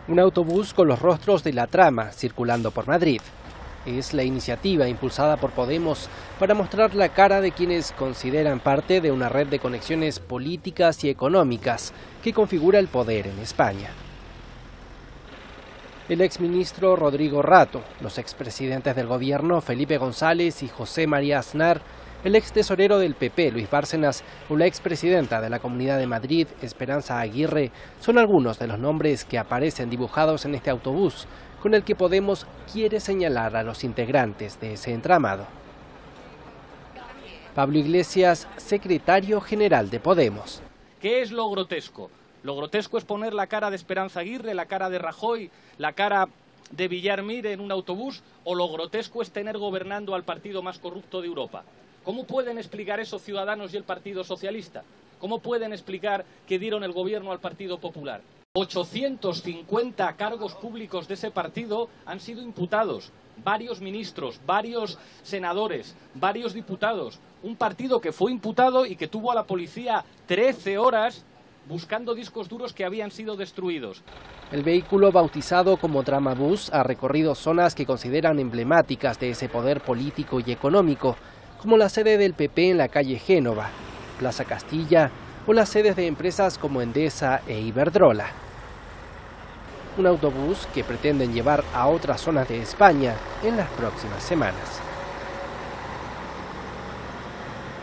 Un autobús con los rostros de la trama circulando por Madrid. Es la iniciativa impulsada por Podemos para mostrar la cara de quienes consideran parte de una red de conexiones políticas y económicas que configura el poder en España. El exministro Rodrigo Rato, los expresidentes del gobierno Felipe González y José María Aznar, el extesorero del PP Luis Bárcenas o la expresidenta de la Comunidad de Madrid Esperanza Aguirre son algunos de los nombres que aparecen dibujados en este autobús, con el que Podemos quiere señalar a los integrantes de ese entramado. Pablo Iglesias, secretario general de Podemos. ¿Qué es lo grotesco? Lo grotesco es poner la cara de Esperanza Aguirre, la cara de Rajoy, la cara de Villar Mir en un autobús, o lo grotesco es tener gobernando al partido más corrupto de Europa. ¿Cómo pueden explicar eso Ciudadanos y el Partido Socialista? ¿Cómo pueden explicar que dieron el gobierno al Partido Popular? 850 cargos públicos de ese partido han sido imputados. Varios ministros, varios senadores, varios diputados. Un partido que fue imputado y que tuvo a la policía 13 horas buscando discos duros que habían sido destruidos. El vehículo, bautizado como Tramabús, ha recorrido zonas que consideran emblemáticas de ese poder político y económico, como la sede del PP en la calle Génova, Plaza Castilla o las sedes de empresas como Endesa e Iberdrola. Un autobús que pretenden llevar a otras zonas de España en las próximas semanas.